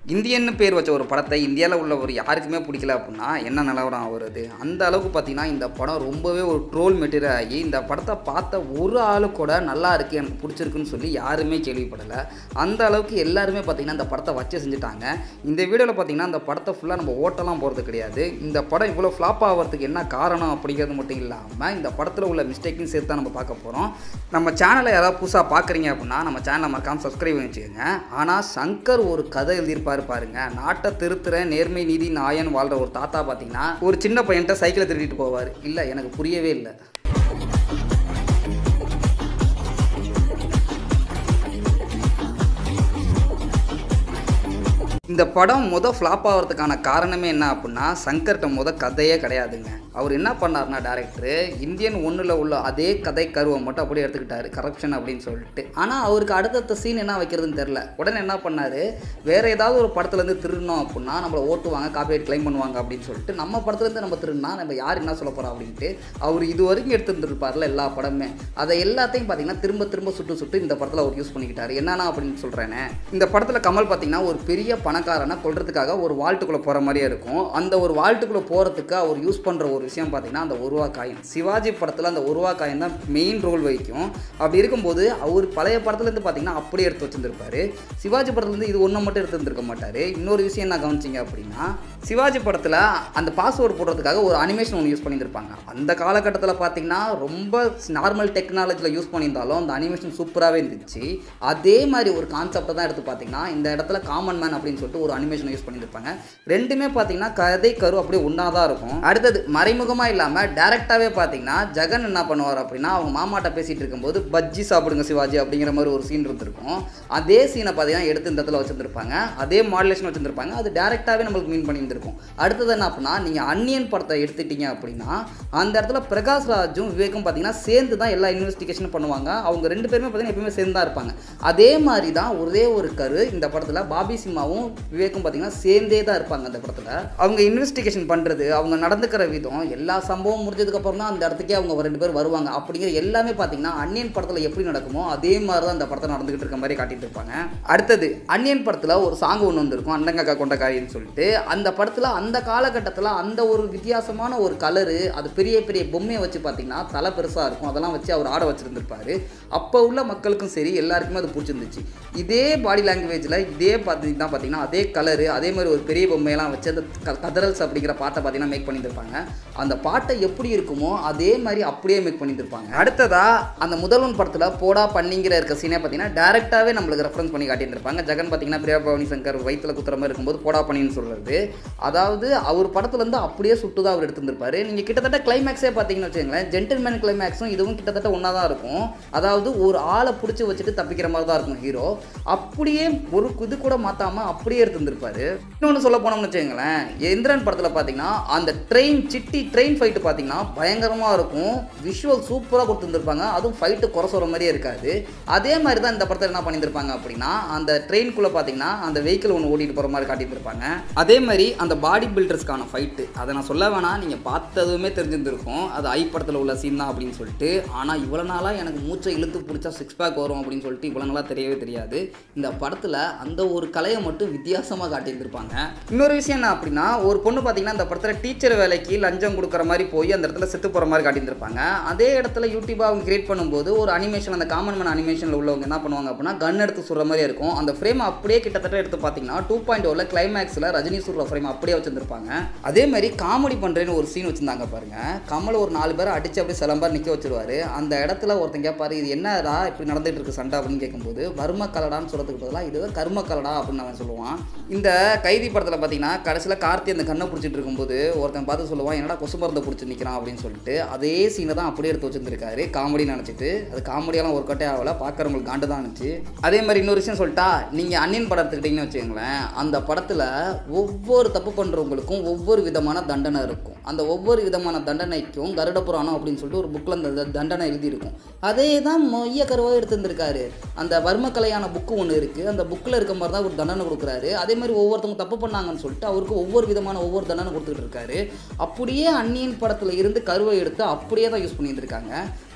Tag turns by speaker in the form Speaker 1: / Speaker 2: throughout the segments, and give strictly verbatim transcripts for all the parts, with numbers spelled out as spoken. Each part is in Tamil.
Speaker 1: இந்தியன்னு பேர் வச்ச ஒரு படத்தை இந்தியாவில் உள்ள ஒரு யாருக்குமே பிடிக்கல அப்படின்னா என்ன நிலவரம் வருது. அந்த அளவுக்கு பார்த்தீங்கன்னா இந்த படம் ரொம்பவே ஒரு ட்ரோல் மெட்டீரியல் ஆகி இந்த படத்தை பார்த்த ஒரு ஆளு கூட நல்லா இருக்குது எனக்கு பிடிச்சிருக்குன்னு சொல்லி யாருமே கேள்விப்படலை. அந்த அளவுக்கு எல்லாருமே பார்த்திங்கன்னா இந்த படத்தை வச்சு செஞ்சுட்டாங்க. இந்த வீடியோவில் பார்த்திங்கன்னா இந்த படத்தை ஃபுல்லாக நம்ம ஓட்டலாம் போகிறது கிடையாது. இந்த படம் இவ்வளோ ஃப்ளாப் ஆகிறதுக்கு என்ன காரணம் அப்படிங்கிறது மட்டும் இல்லாமல் இந்த படத்தில் உள்ள மிஸ்டேக்கையும் சேர்த்து தான் நம்ம பார்க்க போகிறோம். நம்ம சேனலை யாராவது புதுசாக பார்க்குறீங்க அப்படின்னா நம்ம சேனலை மறக்காமல் சப்ஸ்கிரைப் பண்ணி வச்சுக்கோங்க. ஆனால் சங்கர் ஒரு கதை எழுதியிருப்பார் பாருங்க. நாட்டை திருத்துற நேர்மை நீதி நாயன் வாழ்ற ஒரு தாத்தா பார்த்தீங்கன்னா ஒரு சின்ன பையன்ட்ட சைக்கிளை திருடிட்டு போவார். இல்லை எனக்கு புரியவே இல்லை. இந்த படம் மொதல் ஃப்ளாப் ஆகிறதுக்கான காரணமே என்ன அப்படின்னா சங்கர்கிட்ட மொதல் கதையே கிடையாதுங்க. அவர் என்ன பண்ணார்னா டேரக்டரு இந்தியன் ஒன்றில் உள்ள அதே கதை கருவை மட்டும் அப்படியே எடுத்துக்கிட்டாரு, கரப்ஷன் அப்படின்னு சொல்லிட்டு. ஆனால் அவருக்கு அடுத்தடுத்த சீன் என்ன வைக்கிறதுன்னு தெரில. உடனே என்ன பண்ணார், வேறு ஏதாவது ஒரு படத்துலேருந்து திருடணும் அப்படின்னா நம்மளை ஓட்டுவாங்க, காப்பிரைட் கிளைம் பண்ணுவாங்க அப்படின்னு சொல்லிட்டு நம்ம படத்துலேருந்து நம்ம திருடினா நம்ம யார் என்ன சொல்ல போகிறோம் அப்படின்ட்டு அவர் இது வரைக்கும் எடுத்துருந்துருப்பார்ல எல்லா படமே, அதை எல்லாத்தையும் பார்த்தீங்கன்னா திரும்ப திரும்ப சுட்டு சுட்டு இந்த படத்தில் அவர் யூஸ் பண்ணிக்கிட்டார். என்னன்னா அப்படின்னு சொல்கிறேன்னு, இந்த படத்தில் கமல் பார்த்தீங்கன்னா ஒரு பெரிய பணக்காரனை கொல்றதுக்காக ஒரு வால்ட்டுக்குள்ளே போகிற மாதிரியே இருக்கும். அந்த ஒரு வால்ட்டுக்குள்ளே போகிறதுக்கு அவர் யூஸ் பண்ணுற ஒரு விஷயம் பார்த்தீங்கன்னா அந்த ஒரு ரூபா காயின். சிவாஜி படத்தில் அந்த ஒரு ரூபா காயின் தான் மெயின் ரோல் வகிக்கும். அப்படி இருக்கும்போது அவர் பழைய படத்துலேருந்து பார்த்தீங்கன்னா அப்படியே எடுத்து வச்சுருந்துருப்பாரு. சிவாஜி படத்துலேருந்து இது ஒன்று மட்டும் எடுத்து வந்துருக்க மாட்டார். இன்னொரு விஷயம் என்ன கவனிச்சிங்க அப்படின்னா சிவாஜி படத்தில் அந்த பாஸ்வேர்டு போடுறதுக்காக ஒரு அனிமேஷன் ஒன்று யூஸ் பண்ணியிருப்பாங்க. அந்த காலகட்டத்தில் பார்த்தீங்கன்னா ரொம்ப நார்மல் டெக்னாலஜியில் யூஸ் பண்ணியிருந்தாலும் அந்த அனிமேஷன் சூப்பராகவே இருந்துச்சு. அதே மாதிரி ஒரு கான்செப்டை தான் எடுத்து பார்த்தீங்கன்னா இந்த இடத்துல காமன் மேன் அப்படின்னு சொல்லிட்டு ஒரு அனிமேஷன் யூஸ் பண்ணியிருப்பாங்க. ரெண்டுமே பார்த்தீங்கன்னா கதை கரு அப்படியே ஒன்றா தான் இருக்கும். அடுத்தது மறைமுகமாக இல்லாமல் டேரெக்டாகவே பார்த்தீங்கன்னா ஜகன் என்ன பண்ணுவார் அப்படின்னா அவங்க மாமாட்ட பேசிகிட்டு இருக்கும்போது பஜ்ஜி சாப்பிடுங்க சிவாஜி அப்படிங்கிற மாதிரி ஒரு சீன் இருந்திருக்கும். அதே சீனை பார்த்தீங்கன்னா எடுத்து இந்த இடத்துல வச்சுருந்துருப்பாங்க, அதே மாடுலேஷன் வச்சுருந்துருப்பாங்க. அது டேரெக்டாகவே நம்மளுக்கு மீன் பண்ணியிருந்திருக்கும். அடுத்தது என்ன அப்படின்னா நீங்கள் அன்னியன் படத்தை எடுத்துட்டீங்க அப்படின்னா அந்த இடத்துல பிரகாஷ் ராஜும் விவேக்கும் பார்த்தீங்கன்னா சேர்ந்து தான் எல்லா இன்வெஸ்டிகேஷனும் பண்ணுவாங்க. அவங்க ரெண்டு பேருமே பார்த்தீங்கன்னா எப்பவுமே சேர்ந்து தான் இருப்பாங்க. அதே மாதிரி தான் ஒரே ஒரு கரு இந்த படத்தில் பாபி சிம்மாவும் விவேக்கும் பார்த்தீங்கன்னா சேர்ந்தே தான் இருப்பாங்க. அந்த படத்தில் அவங்க இன்வெஸ்டிகேஷன் பண்ணுறது, அவங்க நடந்துக்கிற விதம், எல்லா சம்பவம் முடிஞ்சதுக்கப்புறம் தான் அந்த இடத்துக்கே அவங்க ரெண்டு பேர் வருவாங்க. அப்படிங்கிற எல்லாமே பார்த்தீங்கன்னா அன்னியன் படத்தில் எப்படி நடக்குமோ அதே மாதிரி தான் அந்த படத்தை நடந்துகிட்டு இருக்க மாதிரி காட்டிட்டு இருப்பாங்க. அடுத்தது அன்னியன் படத்தில் ஒரு சாங் ஒன்று வந்திருக்கும், அண்டங்கக்கா கொண்டக்காரின்னு சொல்லிட்டு. அந்த படத்தில் அந்த காலகட்டத்தில் அந்த ஒரு வித்தியாசமான ஒரு கலரு, அது பெரிய பெரிய பொம்மையை வச்சு பார்த்தீங்கன்னா தலை பெருசாக இருக்கும், அதெல்லாம் வச்சு அவர் ஆட வச்சுருந்துருப்பாரு. அப்போ உள்ள மக்களுக்கும் சரி எல்லாருக்குமே அது பிடிச்சிருந்துச்சு. இதே பாடி லாங்குவேஜில் இதே பார்த்தீங்கன்னா பார்த்தீங்கன்னா அதே கலரு அதே மாதிரி ஒரு பெரிய பொம்மையெல்லாம் வச்சு அந்த கதரல்ஸ் அப்படிங்கிற பாட்டை பார்த்தீங்கன்னா மேக் பண்ணியிருப்பாங்க. அந்த பாட்டை எப்படி இருக்குமோ அதே மாதிரி அப்படியே மேக் பண்ணியிருப்பாங்க. அடுத்ததாக அந்த முதல்வன் படத்தில் போடா பண்ணிங்கிற இருக்க சீனே பார்த்தீங்கன்னா டேரெக்டாகவே நம்மளுக்கு ரெஃபரன்ஸ் பண்ணி காட்டியிருப்பாங்க. ஜகன் பார்த்தீங்கன்னா பிரியா பவானி சங்கர் வயிற்றில் குத்துற மாதிரி இருக்கும்போது போடா பண்ணின்னு சொல்கிறது, அதாவது அவர் படத்துலேருந்து அப்படியே சுட்டு தான் அவர் எடுத்துருப்பாரு. நீங்கள் கிட்டத்தட்ட கிளைமேக்ஸே பார்த்தீங்கன்னு வச்சுக்கோங்களேன், ஜென்டில்மேன் கிளைமேக்ஸும் இதுவும் கிட்டத்தட்ட ஒன்றா தான் இருக்கும். அதாவது ஒரு ஆளை பிடிச்சி வச்சுட்டு தப்பிக்கிற மாதிரி தான் இருக்கும் ஹீரோ. அப்படியே ஒரு இது கூட மாற்றாமல் அப்படியே எடுத்துருப்பாரு. இன்னொன்று சொல்ல போனோம்னு வச்சுக்கோங்களேன், எந்திரன் படத்தில் பார்த்தீங்கன்னா அந்த ட்ரெயின் சிட்டி ட்ரெயின் ஃபைட்டு பார்த்தீங்கன்னா பயங்கரமாக இருக்கும். விஷுவல் சூப்பராக கொடுத்துருந்துருப்பாங்க. அதுவும் ஃபைட்டு குறை சொல்கிற மாதிரியே இருக்காது. அதே மாதிரி தான் இந்த படத்தில் என்ன பண்ணியிருப்பாங்க அப்படின்னா அந்த ட்ரெயின்குள்ளே பார்த்தீங்கன்னா அந்த வெஹிக்கிள் ஒன்று ஓட்டிகிட்டு போகிற மாதிரி காட்டியிருப்பாங்க. அதே மாதிரி அந்த பாடி பில்டர்ஸ்க்கான ஃபைட்டு அதை நான் சொல்ல வேணாம், நீங்கள் பார்த்ததுமே தெரிஞ்சிருந்திருக்கும் அது ஐ படத்தில் உள்ள சீன் தான் அப்படின்னு சொல்லிட்டு. ஆனால் இவ்வளோ நாளாக எனக்கு மூச்சை இழுத்து பிடிச்சா சிக்ஸ் பேக் வரும் அப்படின்னு சொல்லிட்டு இவ்வளோ நாளாக தெரியவே தெரியாது. இந்த படத்தில் அந்த ஒரு கலையை மட்டும் வித்தியாசமாக காட்டியிருந்திருப்பாங்க. இன்னொரு விஷயம் என்ன அப்படின்னா ஒரு பொண்ணு பார்த்தீங்கன்னா இந்த படத்தில் டீச்சர் வேலைக்கு லஞ்சம் கொடுக்குற மாதிரி போய் அந்த இடத்துல செத்து போகிற மாதிரி காட்டியிருந்திருப்பாங்க. அதே இடத்துல யூடியூபாக அவங்க கிரியேட் பண்ணும்போது ஒரு அனிமேஷன் அந்த காமன் மேன் அனிமேஷனில் உள்ளவங்க என்ன பண்ணுவாங்க அப்படின்னா கன் எடுத்து சுடுற மாதிரி இருக்கும். அந்த ஃப்ரேம் அப்படியே கிட்டத்தட்ட எடுத்து பார்த்தீங்கன்னா டூ பாயிண்ட் ஓவில் கிளைமேக்ஸில் ரஜினி சுடுற ஃப்ரேம் அப்படியே வச்சுருந்துருப்பாங்க. அதே மாதிரி காமெடி பண்ணுறேன்னு ஒரு சீன் வச்சுருந்தாங்க பாருங்க. கமல் ஒரு நாலு பேரை அடித்து அப்படியே சிலம்பார் நிற்க வச்சுருவார். அந்த இடத்துல ஒருத்தன் கேட்பாரு இது என்னடா இப்படி நடந்துகிட்டு இருக்கு சண்டை அப்படின்னு கேட்கும்போது வர்ம கலடான்னு சொல்கிறதுக்கு பதிலாக இது கர்ம கலடா அப்படின்னு அவன் சொல்லுவான். இந்த கைதி படத்தில் பார்த்தீங்கன்னா கடைசியில் கார்த்தி அந்த கண்ணை பிடிச்சிட்டு இருக்கும்போது ஒருத்தன் பார்த்து சொல்லுவான் என்னடா கொசு மருந்தை பிடிச்சி நிற்கிறான் அப்படின்னு சொல்லிட்டு அதே சீனை தான் அப்படியே எடுத்து வச்சுருந்துருக்காரு காமெடின்னு நினச்சிட்டு. அது காமெடியெல்லாம் ஒரு கட்டே ஆகலை, பார்க்குறவங்களுக்கு காண்டு தான் இருந்துச்சு. அதே மாதிரி இன்னொரு விஷயம் சொல்லிட்டா, நீங்கள் அன்னியன் படம் எடுத்துக்கிட்டிங்கன்னு வச்சுக்கோங்களேன், அந்த படத்தில் ஒவ்வொரு தப்பு பண்ணுறவங்களுக்கும் ஒவ்வொரு விதமான தண்டனை இருக்கும். அந்த ஒவ்வொரு விதமான தண்டனைக்கும் கருட புராணம் அப்படின்னு சொல்லிட்டு ஒரு புக்கில் அந்த தண்டனை எழுதியிருக்கும். அதே தான் மைய கருவாக எடுத்துருந்துருக்காரு. அந்த வர்மக்கலையான புக்கு ஒன்று இருக்குது, அந்த புக்கில் இருக்க மாதிரி தான் ஒரு தண்டனை கொடுக்குறாரு. அதே மாதிரி ஒவ்வொருத்தவங்க தப்பு பண்ணாங்கன்னு சொல்லிட்டு அவருக்கு ஒவ்வொரு விதமான ஒவ்வொரு தண்டனை கொடுத்துக்கிட்டு இருக்காரு. அப்படியே அன்னியன் படத்தில் இருந்து கருவை எடுத்து அப்படியே தான் யூஸ் பண்ணியிருந்திருக்காங்க.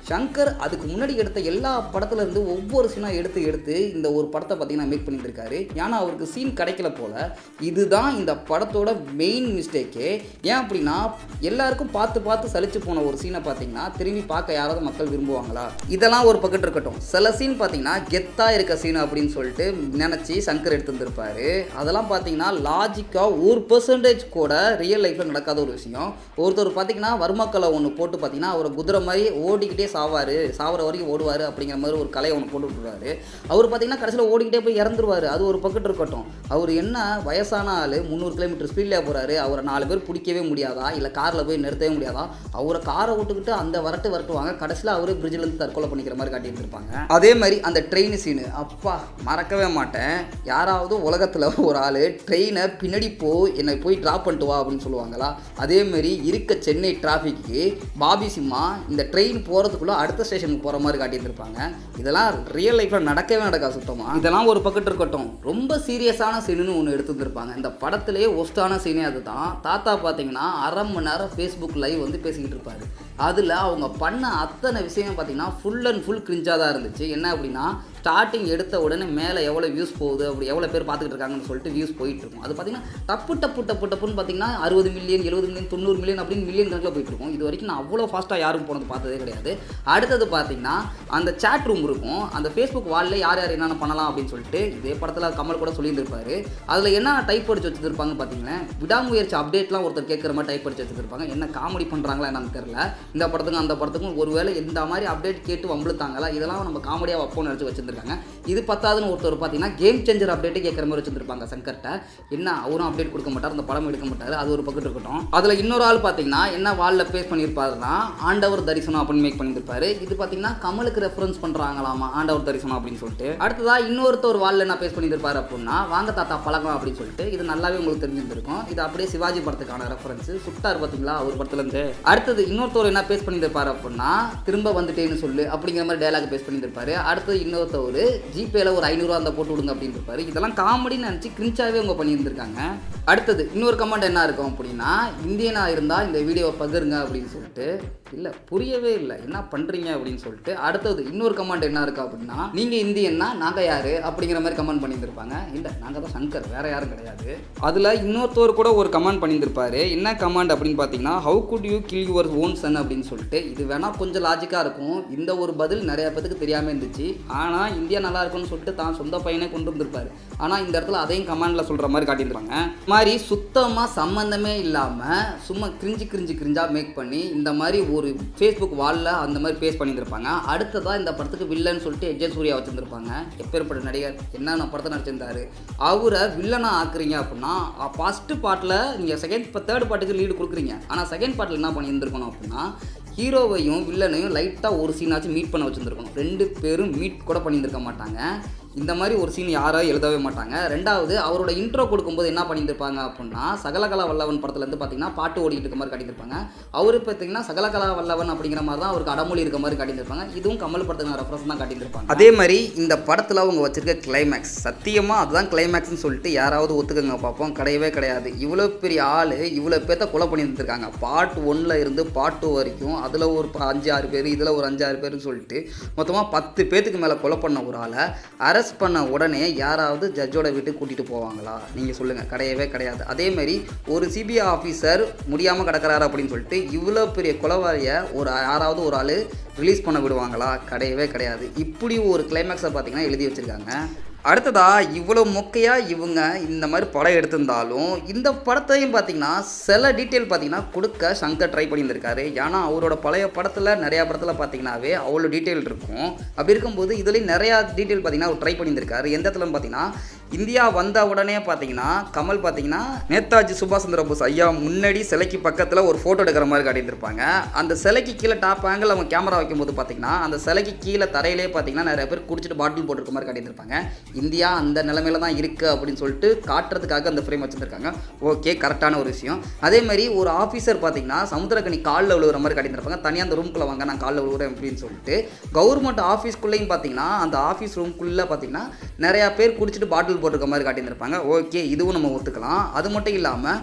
Speaker 1: சங்கர் அதுக்கு முன்னாடி எடுத்த எல்லா படத்துல இருந்து ஒவ்வொரு சீனா எடுத்து எடுத்து இந்த ஒரு படத்தை பார்த்தீங்கன்னா மேக் பண்ணிட்டு இருக்காரு. ஏன்னா அவருக்கு சீன் கிடைக்கல போல. இதுதான் இந்த படத்தோட மெயின் மிஸ்டேக்கே. ஏன் அப்படின்னா எல்லாருக்கும் பார்த்து பார்த்து சலிச்சு போன ஒரு சீனை பார்த்தீங்கன்னா திரும்பி பார்க்க யாராவது மக்கள் விரும்புவாங்களா? இதெல்லாம் ஒரு பக்கத்து இருக்கட்டும். சில சீன் பார்த்தீங்கன்னா கெத்தா இருக்க சீன் அப்படின்னு சொல்லிட்டு நினைச்சு சங்கர் எடுத்து வந்திருப்பாரு. அதெல்லாம் பார்த்தீங்கன்னா லாஜிக்கா ஒரு பெர்சன்டேஜ் கூட ரியல் லைஃப்ல நடக்காத ஒரு விஷயம். ஒருத்தர் பார்த்தீங்கன்னா வர்மக்கலை ஒன்று போட்டு பார்த்தீங்கன்னா அவரை குதிரை மாதிரி ஓடிக்கிட்டே சாவாரு, சாவர வரைக்கும் ஓடுவார் அப்படிங்கிற மாதிரி ஒரு கலையை ஒன்று போட்டு விட்டுருவாரு. அவர் பார்த்தீங்கன்னா கடைசியில் ஓடிக்கிட்டே போய் இறந்துருவார். அது ஒரு பக்கத்து இருக்கட்டும். அவர் என்ன வயசான ஆள் முந்நூறு கிலோமீட்டர் ஸ்பீடில் போகிறாரு. அவரை நாலு பேர் பிடிக்கவே முடியாதா? இல்லை காரில் போய் நிறுத்தவே முடியாதா? அவரை காரை விட்டுக்கிட்டு அந்த வரட்டு வரட்டுவாங்க. கடைசியில் அவரே பிரிட்ஜிலேருந்து தற்கொலை பண்ணிக்கிற மாதிரி காட்டிட்டு இருப்பாங்க. அதே மாதிரி அந்த ட்ரெயின் சீனு அப்பா மறக்கவே மாட்டேன். யாராவது உலகத்தில் ஒரு ஆள் ட்ரெயினை பின்னாடி போ என்னை போய் ட்ராப் பண்ணிட்டு வா அப்படின்னு சொல்லுவாங்களா? அதேமாரி இருக்க சென்னை டிராஃபிக்கு பாபி சிம்மா இந்த ட்ரெயின் போகிறதுக்குள்ளே அடுத்த ஸ்டேஷனுக்கு போகிற மாதிரி காட்டிட்டு இருப்பாங்க. இதெல்லாம் ரியல் லைஃப்பில் நடக்கவே நடக்கா சுத்தமாக. இதெல்லாம் ஒரு பக்கத்து இருக்கட்டும். ரொம்ப சீரியஸான சீனுன்னு ஒன்று எடுத்து வந்திருப்பாங்க. இந்த படத்துலேயே ஒஸ்டான சீனே அதுதான். தாத்தா பார்த்தீங்கன்னா அரை மணி நேரம் ஃபேஸ்புக் லைவ் வந்து பேசிக்கிட்டு இருப்பார். அதில் அவங்க பண்ண அத்தனை விஷயம் பார்த்தீங்கன்னா ஃபுல் அண்ட் ஃபுல் கிரிஞ்சாக தான் இருந்துச்சு. என்ன அப்படின்னா ஸ்டார்டிங் எடுத்த உடனே மேலே எவ்வளோ வியூஸ் போகுது, அப்படி எவ்வளோ பேர் பார்த்துக்கிட்டு இருக்காங்கன்னு சொல்லிட்டு வியூஸ் போயிட்டு இருக்கும். அது பார்த்தீங்கன்னா தப்பு டப்பு டப்பு டப்புன்னு பார்த்தீங்கன்னா அறுபது மில்லியன் எழுபது மில்லியன் தொண்ணூறு மில்லியன் அப்படின்னு மில்லியன் கணக்கில் போயிட்டு இருக்கும். இது வரைக்கும் நான் அவ்வளோ ஃபாஸ்ட்டாக யாரும் போனது பார்த்ததே கிடையாது. அடுத்தது பார்த்தீங்கன்னா அந்த சேட் ரூம் இருக்கும். அந்த ஃபேஸ்புக் வாலில் யார் யார் என்னென்ன பண்ணலாம் அப்படின்னு சொல்லிட்டு இதே படத்தில் கமல் கூட சொல்லியிருந்திருப்பாரு. அதில் என்ன டைப் அடிச்சு வச்சுருப்பாங்க பார்த்தீங்கன்னா விடாமுயற்சி அப்டேட்லாம் ஒருத்தர் கேட்குற மாதிரி டைப் அடிச்சு வச்சுருப்பாங்க. என்ன காமெடி பண்ணுறாங்களா என்னன்னு தெரியல. இந்த படத்துக்கும் அந்த படத்துக்கும் ஒருவேளை இந்த மாதிரி அப்டேட் கேட்டு வம்பளுத்தாங்களா? இதெல்லாம் நம்ம காமெடியாக வைப்போம்னு நினச்சி வச்சுருக்காங்க. இது பத்தாதுன்னு ஒருத்தர் பார்த்தீங்கன்னா கேம் சேஞ்சர் அப்டேட்டே கேட்குற மாதிரி வச்சுருப்பாங்க சங்கர்ட்ட. என்ன அவரும் அப்டேட் கொடுக்க மாட்டார், அந்த படம் எடுக்க மாட்டார். அது ஒரு பக்கத்து இருக்கட்டும். அதில் இன்னொரு ஆள் பார்த்தீங்கன்னா என்ன வாலில் பேஸ் பண்ணியிருப்பாருன்னா ஆண்டவர் தரிசனம் அப்படின்னு மேக் பண்ணியிருப்பாரு. இது பார்த்தீங்கன்னா கமலுக்கு ரெஃபரன்ஸ் பண்ணுறாங்களாமா ஆண்டவர் தரிசனம் அப்படின்னு சொல்லிட்டு. அடுத்ததாக இன்னொருத்தர் வாலில் என்ன பேஸ் பண்ணியிருப்பாரு அப்படின்னா வாங்க தாத்தா பழகம் அப்படின்னு சொல்லிட்டு. இது நல்லாவே உங்களுக்கு தெரிஞ்சிருந்திருக்கும். இது அப்படியே சிவாஜி படத்துக்கான ரெஃபரன்ஸ். சுட்டார் பார்த்தீங்களா அவர் படத்துலேருந்து. அடுத்தது இன்னொருத்தர் என்ன பேஸ் பண்ணியிருப்பாரு அப்படின்னா திரும்ப வந்துட்டேன்னு சொல்லு அப்படிங்கிற மாதிரி டயலாக் பேஸ் பண்ணியிருப்பாரு. அடுத்தது இன்னொருத்தவர் ஜிபேல ஒரு ஐநூறுவா அந்த போட்டு விடுங்க அப்படின்னு இருப்பாரு. இதெல்லாம் காமெடின்னு நினச்சி கிரிஞ்சாவே அவங்க பண்ணியிருந்திருக்காங்க. அடுத்தது இன்னொரு கமெண்ட் என்ன இருக்கும் அப்படின்னா இந்தியனாக இருந்தால் இந்த வீடியோவை பகிருங்க அப்படின்னு சொல்லிட்டு. இல்லை புரியவே இல்லை என்ன பண்ணுறீங்க அப்படின்னு சொல்லிட்டு. அடுத்தது இன்னொரு கமெண்ட் என்ன இருக்கா அப்படின்னா நீங்கள் இந்தியன்னா நாங்கள் யார் அப்படிங்கிற மாதிரி கமெண்ட் பண்ணியிருந்திருப்பாங்க. இல்லை நாங்கள் தான் சங்கர், வேற யாரும் கிடையாது. அதில் இன்னொருத்தவர் கூட ஒரு கமெண்ட் பண்ணியிருந்திருப்பாரு. என்ன கமெண்ட் அப்படின்னு பார்த்தீங்கன்னா how could you kill your own son அப்படின்னு சொல்லிட்டு. இது வேணால் கொஞ்சம் லாஜிக்காக இருக்கும். இந்த ஒரு பதில் நிறைய பேருக்கு தெரியாமல் இருந்துச்சு. ஆனால் இந்தியா நல்லா இருக்குன்னு சொல்லிட்டு தான் சொந்த பையனே கொண்டு வந்திருப்பாரு. ஆனால் இந்த இடத்துல அதையும் கமெண்டில் சொல்கிற மாதிரி காட்டியிருப்பாங்க. மாதிரி சுத்தமாக சம்மந்தமே இல்லாமல் சும்மா கிரிஞ்சு கிரிஞ்சு கிரிஞ்சாக மேக் பண்ணி இந்த மாதிரி ஒரு ஃபேஸ்புக் வாலில் அந்த மாதிரி பேஸ் பண்ணியிருந்திருப்பாங்க. அடுத்ததாக இந்த படத்துக்கு வில்லன்னு சொல்லிட்டு எஜே சூர்யா வச்சுருந்துருப்பாங்க. எப்பேற்பட்ட நடிகர், என்னென்ன படத்தை நடிச்சிருந்தாரு. அவரை வில்லனாக ஆக்குறீங்க அப்படின்னா ஃபஸ்ட்டு பாட்டில் நீங்கள் செகண்ட் தேர்ட் பாட்டுக்கு லீடு கொடுக்குறீங்க. ஆனால் செகண்ட் பாட்டில் என்ன பண்ணியிருந்துருக்கணும் அப்படின்னா ஹீரோவையும் வில்லனையும் லைட்டாக ஒரு சீனாச்சும் மீட் பண்ண வச்சுருந்துருக்கணும். ரெண்டு பேரும் மீட் கூட பண்ணியிருந்திருக்க மாட்டாங்க. இந்த மாதிரி ஒரு சீன் யாரும் எழுதவே மாட்டாங்க. ரெண்டாவது அவரோட இன்ட்ரோ கொடுக்கும்போது என்ன பண்ணியிருப்பாங்க அப்படின்னா சகலகலா வல்லவன் படத்துலேருந்து பார்த்தீங்கன்னா பாட்டு ஓடிட்டு இருக்க மாதிரி காட்டியிருப்பாங்க. அவரு பார்த்தீங்கன்னா சகலகலா வல்லவன் அப்படிங்கிற மாதிரி தான் அவருக்கு அடமொழி இருக்க மாதிரி காட்டியிருப்பாங்க. இதுவும் கமல் படத்துக்கு ரெஃபரன்ஸ் தான் காட்டியிருப்பாங்க. அதே மாதிரி இந்த படத்தில் அவங்க வச்சிருக்க கிளைமேக்ஸ் சத்தியமாக அதுதான் கிளைமேக்ஸ்னு சொல்லிட்டு யாராவது ஒத்துக்கங்க பார்ப்போம். கிடையவே கிடையாது. இவ்வளோ பெரிய ஆள் இவ்வளோ பேர்த்த கொலை பண்ணியிருந்திருக்காங்க. பார்ட் ஒன்னில் இருந்து பார்ட் டூ வரைக்கும். அதில் ஒரு அஞ்சு ஆறு பேர், இதில் ஒரு அஞ்சு ஆறு பேர்னு சொல்லிட்டு மொத்தமாக பத்து பேத்துக்கு மேலே கொலை பண்ண ஒரு ஆளை அரெஸ்ட் பண்ண உடனே யாராவது ஜட்ஜோட வீட்டுக்கு கூட்டிகிட்டு போவாங்களா? நீங்கள் சொல்லுங்கள். கிடையவே கிடையாது. அதேமாதிரி ஒரு சிபிஐ ஆஃபீஸர் முடியாமல் கிடக்கிறாரு அப்படின்னு சொல்லிட்டு இவ்வளோ பெரிய கொலைவாரியை ஒரு யாராவது ஒரு ஆள் ரிலீஸ் பண்ண விடுவாங்களா? கிடையவே கிடையாது. இப்படி ஒரு கிளைமேக்ஸை பார்த்தீங்கன்னா எழுதி வச்சுருக்காங்க. அடுத்ததா இவ்வளோ மொக்கையாக இவங்க இந்த மாதிரி படம் எடுத்திருந்தாலும் இந்த படத்தையும் பார்த்தீங்கன்னா சில டீட்டெயில் பார்த்தீங்கன்னா கொடுக்க சங்கர் ட்ரை பண்ணியிருந்திருக்காரு. ஏன்னா அவரோட பழைய படத்தில் நிறையா படத்தில் பார்த்தீங்கன்னாவே அவ்வளோ டீட்டெயில் இருக்கும். அப்படி இருக்கும்போது இதுலேயும் நிறையா டீட்டெயில் பார்த்தீங்கன்னா அவர் ட்ரை பண்ணியிருந்திருக்காரு. எந்த இடத்துலன்னு பார்த்தீங்கன்னா இந்தியா வந்த உடனே பார்த்தீங்கன்னா கமல் பார்த்தீங்கன்னா நேதாஜி சுபாசுந்தரம் போஸ் ஐயா முன்னாடி சிலைக்கு பக்கத்தில் ஒரு ஃபோட்டோ எடுக்கிற மாதிரி காட்டியிருந்திருப்பாங்க. அந்த சிலைக்கு கீழே டாப் ஆங்கிள் அவங்க கேமரா வைக்கும்போது பார்த்தீங்கன்னா அந்த சிலைக்கு கீழே தரையிலே பார்த்தீங்கன்னா நிறைய பேர் குடிச்சிட்டு பாட்டில் போட்டுருக்க மாதிரி காட்டியிருந்திருப்பாங்க. இந்தியா அந்த நிலைமையில தான் இருக்குது அப்படின்னு சொல்லிட்டு காட்டுறதுக்காக அந்த ஃப்ரேம் வச்சுருக்காங்க. ஓகே, கரெக்டான ஒரு விஷயம். அதே மாதிரி ஒரு ஆஃபீஸர் பார்த்தீங்கன்னா சமுத்திரக்கனி காலில் விழுகிற மாதிரி காட்டியிருப்பாங்க. தனியாக அந்த ரூம்குள்ளே வாங்க நான் காலில் விழுகிறேன் அப்படின்னு சொல்லிட்டு. கவர்மெண்ட் ஆஃபீஸ்க்குள்ளேயும் பார்த்தீங்கன்னா அந்த ஆஃபீஸ் ரூம்குள்ளே பார்த்தீங்கன்னா நிறையா பேர் குடிச்சிட்டு பாட்டில் போட்டிருக்க மாதிரி காட்டியிருந்திருப்பாங்க. ஓகே, இதுவும் நம்ம ஒத்துக்கலாம். அது மட்டும் இல்லாமல்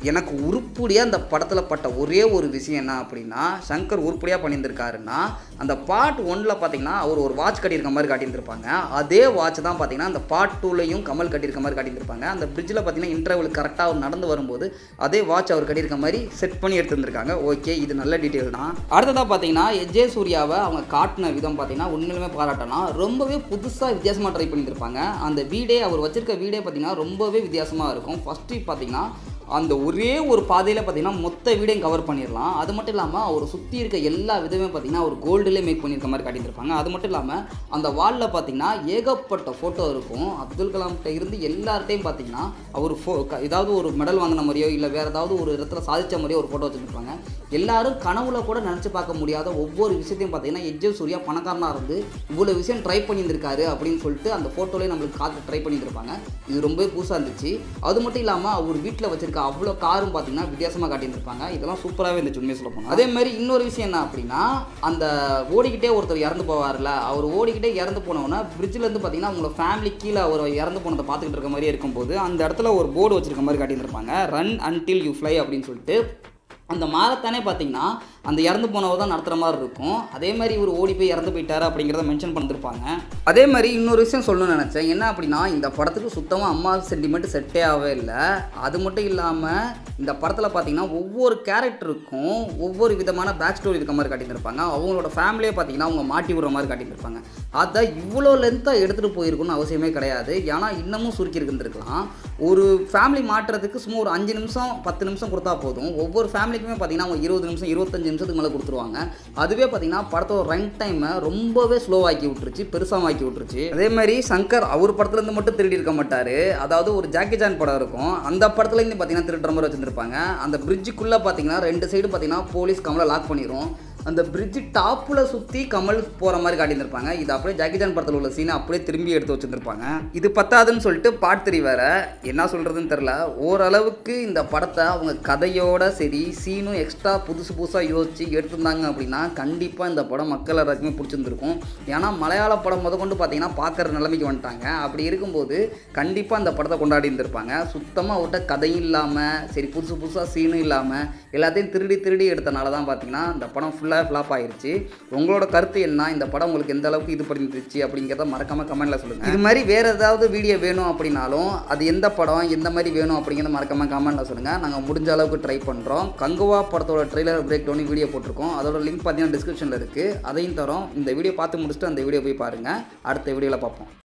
Speaker 1: எனக்கு உருப்படியாக அந்த படத்தில் பட்ட ஒரே ஒரு விஷயம் என்ன அப்படின்னா, சங்கர் உருப்படியாக பண்ணியிருந்திருக்காருன்னா, அந்த பார்ட் ஒன்னில் பார்த்தீங்கன்னா அவர் ஒரு வாட்ச் கட்டியிருக்க மாதிரி காட்டியிருந்திருப்பாங்க. அதே வாட்ச் தான் பார்த்தீங்கன்னா அந்த பார்ட் டூலையும் கமல் கட்டியிருக்க மாதிரி காட்டியிருந்திருப்பாங்க. அந்த பிரிட்ஜில் பார்த்தீங்கன்னா இன்டர்வல் கரெக்டாக அவர் நடந்து வரும்போது அதே வாட்ச் அவர் கட்டியிருக்க மாதிரி செட் பண்ணி எடுத்துருந்துருக்காங்க. ஓகே, இது நல்ல டீட்டெயில் தான். அடுத்ததாக பார்த்தீங்கன்னா எஜே சூர்யாவை அவங்க காட்டின விதம் பார்த்தீங்கன்னா உண்மையிலுமே பாராட்டலாம். ரொம்பவே புதுசாக வித்தியாசமாக ட்ரை பண்ணியிருந்திருப்பாங்க. அந்த வீடே அவர் வச்சிருக்க வீடே பார்த்தீங்கன்னா ரொம்பவே வித்தியாசமாக இருக்கும். ஃபஸ்ட்டு பார்த்தீங்கன்னா அந்த ஒரே ஒரு பாதையில் பார்த்தீங்கன்னா மொத்த வீடையும் கவர் பண்ணிடலாம். அது மட்டும் இல்லாமல் அவர் சுற்றி இருக்க எல்லா விதமே பார்த்தீங்கன்னா அவர் கோல்டுலேயே மேக் பண்ணியிருக்க மாதிரி காட்டியிருப்பாங்க. அது மட்டும் இல்லாமல் அந்த வாலில் பார்த்தீங்கன்னா ஏகப்பட்ட ஃபோட்டோ இருக்கும். அப்துல் கலாம்கிட்ட இருந்து எல்லார்ட்டையும் பார்த்தீங்கன்னா அவர் ஃபோ ஏதாவது ஒரு மெடல் வாங்கின மாதிரியோ இல்லை வேறு ஏதாவது ஒரு இடத்துல சாதித்த மாதிரியோ ஒரு ஃபோட்டோ வச்சுருப்பாங்க. எல்லாரும் கனவுல கூட நினச்சி பார்க்க முடியாத ஒவ்வொரு விஷயத்தையும் பார்த்தீங்கன்னா எஜே சூர்யா பணக்காரனாக இருந்து இவ்வளோ விஷயம் ட்ரை பண்ணியிருந்திருக்காரு அப்படின்னு சொல்லிட்டு அந்த ஃபோட்டோலேயே நம்மளுக்கு காத்து ட்ரை பண்ணியிருந்திருப்பாங்க. இது ரொம்பவே புதுசாக இருந்துச்சு. அது மட்டும் இல்லாமல் அவர் வீட்டில் வச்சிருக்க அவ்வளோ காரும் பார்த்தீங்கன்னா வித்தியாசமாக காட்டியிருந்திருப்பாங்க. இதெல்லாம் சூப்பராகவே இருந்துச்சு உண்மையை சொல்ல போனால். அதே மாதிரி இன்னொரு விஷயம் என்ன அப்படின்னா, அந்த ஓடிக்கிட்டே ஒருத்தர் இறந்து போவார்ல, அவர் ஓடிக்கிட்டே இறந்து போனோன்னா பிரிட்ஜிலேருந்து பார்த்தீங்கன்னா அவங்களோட ஃபேமிலி கீழே அவர் இறந்து போனதை பார்த்துக்கிட்டு இருக்க மாதிரியே இருக்கும்போது அந்த இடத்துல ஒரு போர்டு வச்சிருக்க மாதிரி காட்டியிருந்திருப்பாங்க, ரன் அன்டில் யூ ஃப்ளை அப்படின்னு சொல்லிட்டு. அந்த மாரத்தானே பார்த்தீங்கன்னா அந்த இறந்து போனவர் தான் நடத்துகிற மாதிரி இருக்கும். அதே மாதிரி இவர் ஓடி போய் இறந்து போயிட்டார் அப்படிங்கிறத மென்ஷன் பண்ணிருப்பாங்க. அதே மாதிரி இன்னொரு விஷயம் சொல்லணும்னு நினச்சேன். என்ன அப்படின்னா, இந்த படத்துக்கு சுத்தமாக அம்மா சென்டிமெண்ட் செட்டே ஆகவே இல்லை. அது மட்டும் இல்லாமல் இந்த படத்தில் பார்த்தீங்கன்னா ஒவ்வொரு கேரக்டருக்கும் ஒவ்வொரு விதமான பேக் ஸ்டோரி இருக்க மாதிரி காட்டியிருப்பாங்க. அவங்களோட ஃபேமிலியே பார்த்தீங்கன்னா அவங்க மாட்டி விடுற மாதிரி காட்டியிருப்பாங்க. அதை இவ்வளோ லென்த்தாக எடுத்துகிட்டு போயிருக்குன்னு அவசியமே கிடையாது. ஏன்னா இன்னமும் சுருக்கி இருந்துருக்கலாம். ஒரு ஃபேமிலி மாட்டுறதுக்கு சும்மா ஒரு அஞ்சு நிமிஷம் பத்து நிமிஷம் கொடுத்தா போதும். ஒவ்வொரு ஃபேமிலிக்குமே பார்த்தீங்கன்னா அவங்க இருபது நிமிஷம் இருபத்தஞ்சு நிமிஷத்துக்கு மேலே கொடுத்துருவாங்க. அதுவே பார்த்தீங்கன்னா படத்தோட ரன் டைமை ரொம்பவே ஸ்லோவாக்கி விட்டுருச்சு, பெருசாக விட்டுருச்சு. அதே மாதிரி சங்கர் அவர் படத்துலேருந்து மட்டும் திருடி இருக்க மாட்டார். அதாவது ஒரு ஜாக்கி சான் படம் இருக்கும், அந்த படத்துலேருந்து பார்த்தீங்கன்னா திருடுற மாதிரி வச்சுருப்பாங்க. அந்த பிரிட்ஜுக்குள்ளே பார்த்தீங்கன்னா ரெண்டு சைடு பார்த்தீங்கன்னா போலீஸ் கமலை லாக் பண்ணிடும். அந்த பிரிட்ஜு டாப்பில் சுற்றி கமல் போகிற மாதிரி காட்டியிருந்திருப்பாங்க. இது அப்படியே ஜாக்கி சான் படத்தில் உள்ள சீனை அப்படியே திரும்பி எடுத்து வச்சுருந்துருப்பாங்க. இது பத்தாதுன்னு சொல்லிட்டு பார்ட் த்ரீ வேறு என்ன சொல்கிறதுன்னு தெரில. ஓரளவுக்கு இந்த படத்தை அவங்க கதையோட சரி சீனும் எக்ஸ்ட்ரா புதுசு புதுசாக யோசித்து எடுத்திருந்தாங்க அப்படின்னா கண்டிப்பாக இந்த படம் மக்கள் எல்லாருக்குமே பிடிச்சிருந்துருக்கும். ஏன்னா மலையாள படம் முத கொண்டு பார்த்தீங்கன்னா பார்க்குற நிலைமைக்கு வந்துட்டாங்க. அப்படி இருக்கும்போது கண்டிப்பாக இந்த படத்தை கொண்டாடி இருந்திருப்பாங்க. சுத்தமாக அவர்கிட்ட கதையும் இல்லாமல் சரி புதுசு புதுசாக சீனும் இல்லாமல் எல்லாத்தையும் திருடி திருடி எடுத்தனால தான் பார்த்தீங்கன்னா இந்த படம் ஃபுல்லாக ஃப்ளாப் ஆகிருச்சு. உங்களோட கருத்து என்ன? இந்த படம் உங்களுக்கு எந்த அளவுக்கு இது பண்ணிருச்சு அப்படிங்கிறத மறக்காமல் கமெண்ட்டில் சொல்லுங்கள். இது மாதிரி வேறு ஏதாவது வீடியோ வேணும் அப்படின்னாலும் அது எந்த படம் எந்த மாதிரி வேணும் அப்படிங்கிறத மறக்காமல் கமெண்ட்டில் சொல்லுங்கள். நாங்கள் முடிஞ்ச அளவுக்கு ட்ரை பண்ணுறோம். கங்குவா படத்தோட ட்ரெய்லர் பிரேக் டவுன் வீடியோ போட்டிருக்கோம். அதோட லிங்க் பார்த்தீங்கன்னா டிஸ்கிரிப்ஷனில் இருக்குது, அதையும் தரோம். இந்த வீடியோ பார்த்து முடிச்சுட்டு அந்த வீடியோ போய் பாருங்கள். அடுத்த வீடியோவில் பார்ப்போம்.